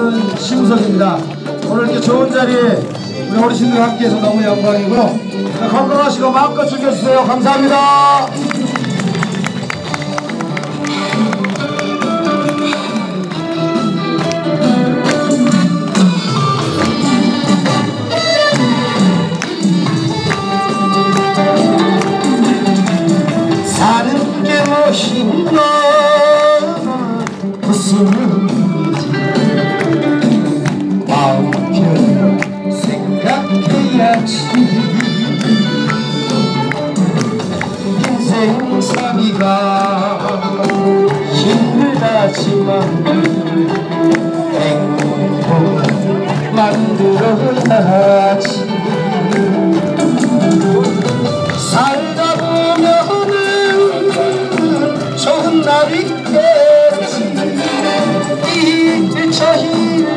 저는 심석입니다. 오늘 이렇게 좋은 자리에 우리 어르신들과 함께해서 너무 영광이고요. 건강하시고 마음껏 즐겨주세요. 감사합니다. 사는 게 멋있나 무슨 일이지 마음껏 생각해야지 인생 살기가 힘들다지만 행복 만들어야지 살다 보면은 좋은 날이 있겠지 일처일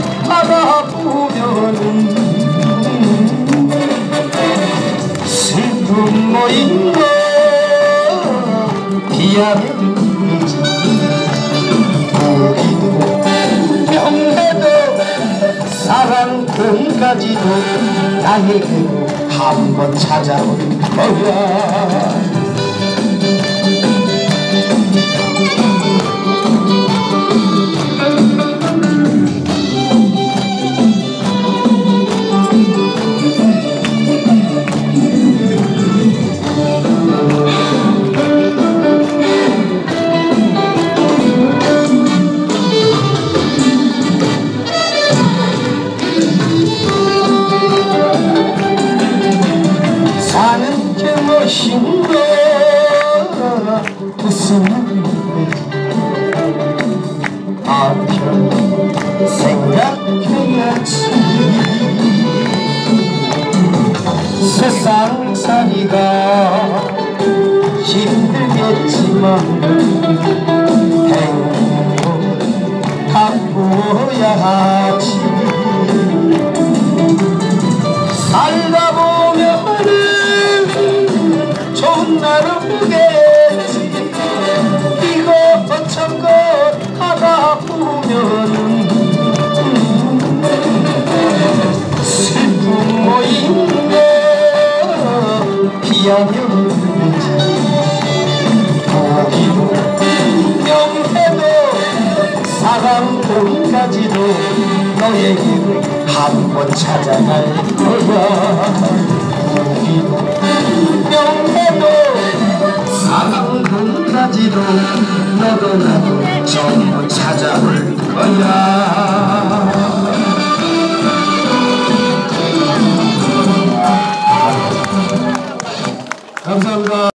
바라보면은 슬픔 모인 거 비하면이지 우리도 명예도 사랑 꿈까지도 나에게로 한번 찾아올 거야. 사는 게 멋있나 무슨 일이지 한편 생각해야지 세상 살이가 힘들겠지만 행복 바꾸어야 하지 살다 보면은 좋은 날을 보겠지 이것저것 하다 보면은 슬픔 모인 거 비하면이지 보기도 명예도 사랑 돈까지도 너에게로 한번 찾아갈 거야 명예도 사랑 돈까지도 너도 나도 전부 찾아올 거야. 감사합니다.